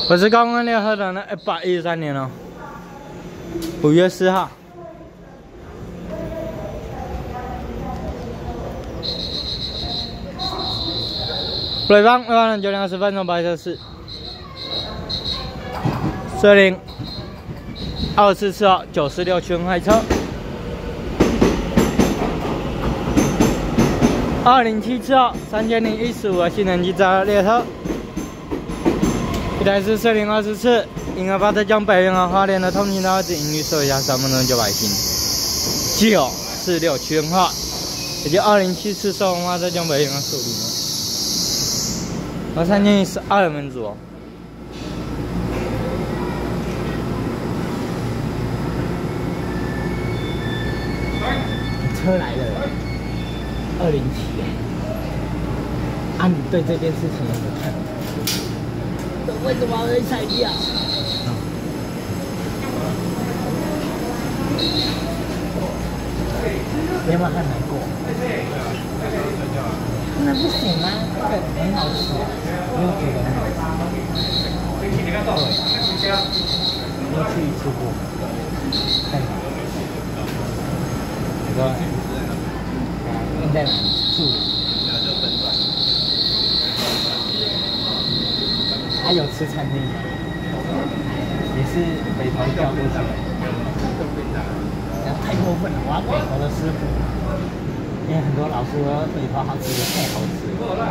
我是刚刚联合的呢，1813年哦，5月4号。北方6万920分钟白色4。40 244号946全快车。2077号3015的性能机载列车。一台是40 24银河巴特江北运河花莲的通勤道指引率设一下3分钟900星，946区号，以及2074寿红巴特江北运河速率呢。和3012人分组哦。车来了，207啊！你对这件事情有什么看法？为什么会拆掉？你有没有很难过？那不行吗？这个很好吃，没有觉得很好吃。对，你有去吃过？在哪？你说你在哪里住？还有吃餐厅，也是北投调过去的。然后太过分了，我要北投的师傅，因为很多老师说北投好吃的太好吃了。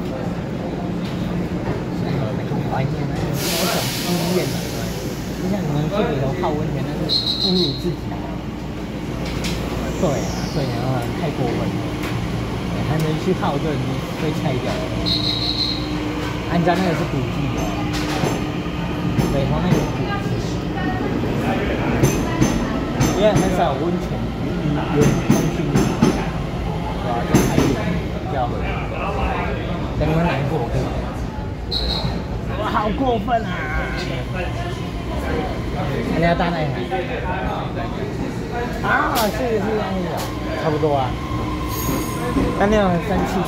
所以那个怀念那种经验了，就像你们去北投泡温泉，那是侮辱自己。对啊，对啊，太过分了，还能去泡这，你被拆掉了。安家那个是古迹哦，北投那个古迹，因为很少有温泉有通讯，对吧？就海点比较，等你们难过，对吧？我好过分啊！人家大内海啊，是差不多啊。但那种很生气。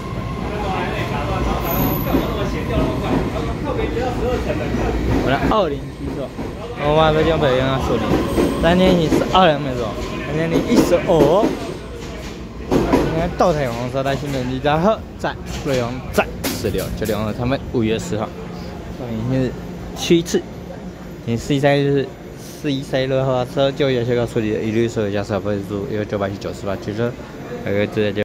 我的2077座，我马上将北运河速率，3012人没错，3015。你看倒台红色的新能机载荷载内容载1696他们5月10号，明天是7次，你C3就是C6号车就有些个处理的一律收加少分数有998汽车，那个直接就。